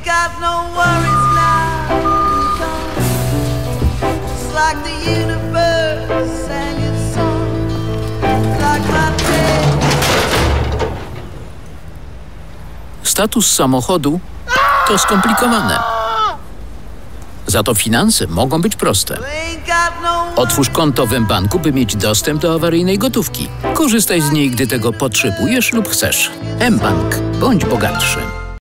Status samochodu to skomplikowane. Za to finanse mogą być proste. Otwórz konto w mBanku, by mieć dostęp do awaryjnej gotówki. Korzystaj z niej, gdy tego potrzebujesz lub chcesz. mBank. Bądź bogatszy.